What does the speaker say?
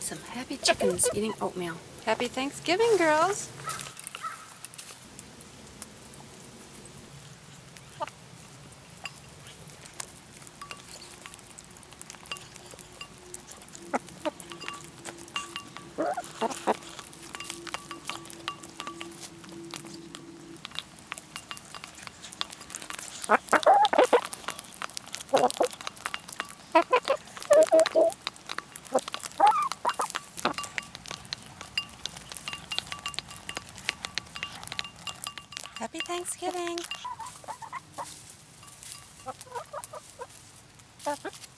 Some happy chickens eating oatmeal. Happy Thanksgiving, girls. Happy Thanksgiving.